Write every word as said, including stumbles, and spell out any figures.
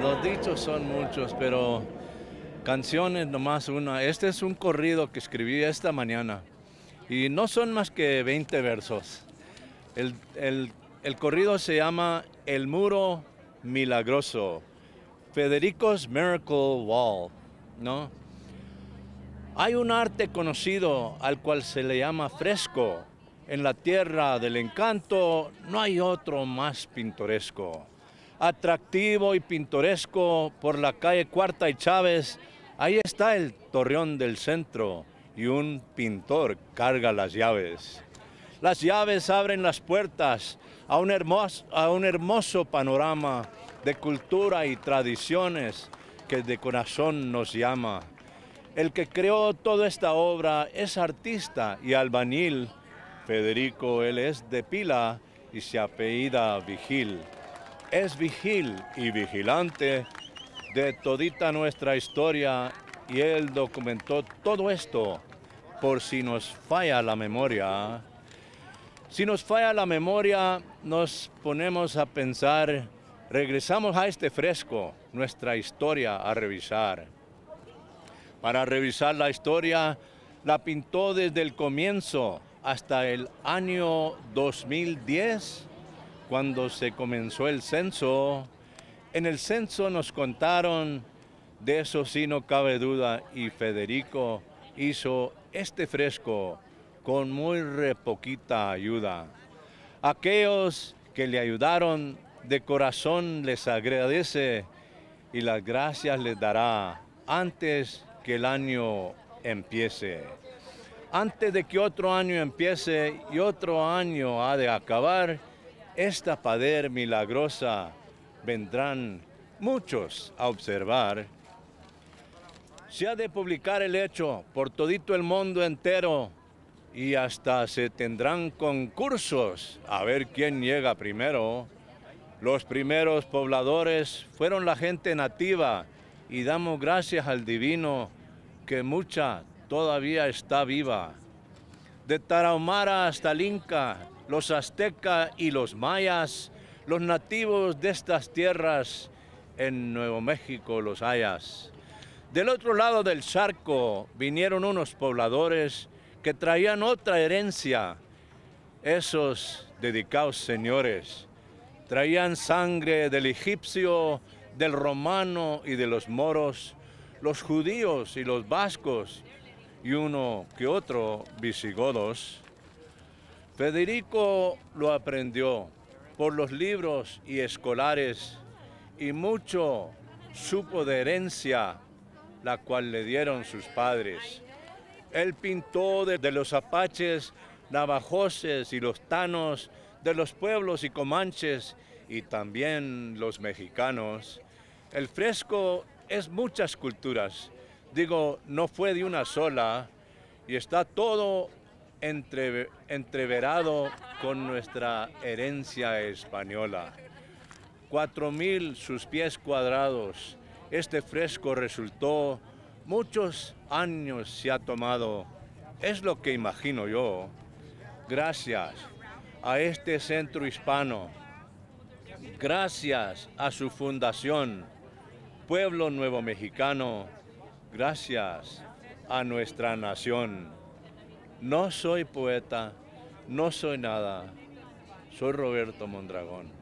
los dichos son muchos, pero canciones nomás una. Este es un corrido que escribí esta mañana y no son más que veinte versos. El, el, el corrido se llama El Muro Milagroso, Federico's Miracle Wall, ¿no? Hay un arte conocido al cual se le llama fresco. En la tierra del encanto no hay otro más pintoresco. Atractivo y pintoresco por la calle Cuarta y Chávez, ahí está el torreón del centro y un pintor carga las llaves. Las llaves abren las puertas a un hermoso, a un hermoso panorama de cultura y tradiciones que de corazón nos llama. El que creó toda esta obra es artista y albañil. Federico, él es de pila y se apellida Vigil. Es vigil y vigilante de todita nuestra historia y él documentó todo esto por si nos falla la memoria. Si nos falla la memoria, nos ponemos a pensar, regresamos a este fresco, nuestra historia a revisar. Para revisar la historia, la pintó desde el comienzo hasta el año dos mil diez, cuando se comenzó el censo. En el censo nos contaron, de eso sí no cabe duda, y Federico hizo este fresco con muy re poquita ayuda. Aquellos que le ayudaron de corazón les agradece y las gracias les dará antes que el año empiece. Antes de que otro año empiece y otro año ha de acabar, esta pader milagrosa vendrán muchos a observar. Se ha de publicar el hecho por todito el mundo entero y hasta se tendrán concursos a ver quién llega primero. Los primeros pobladores fueron la gente nativa y damos gracias al divino que mucha todavía está viva. De Tarahumara hasta el Inca, los aztecas y los mayas, los nativos de estas tierras, en Nuevo México los hayas. Del otro lado del charco vinieron unos pobladores que traían otra herencia. Esos dedicados señores traían sangre del egipcio, del romano y de los moros, los judíos y los vascos, y uno que otro visigodos. Federico lo aprendió por los libros y escolares, y mucho supo de herencia, la cual le dieron sus padres. Él pintó de, de los apaches, navajoses y los tanos, de los pueblos y comanches, y también los mexicanos. El fresco es muchas culturas, digo, no fue de una sola, y está todo entre, entreverado con nuestra herencia española. Cuatro mil sus pies cuadrados, este fresco resultó, muchos años se ha tomado, es lo que imagino yo, gracias a este centro hispano, gracias a su fundación, Pueblo Nuevo Mexicano, gracias a nuestra nación. No soy poeta, no soy nada, soy Roberto Mondragón.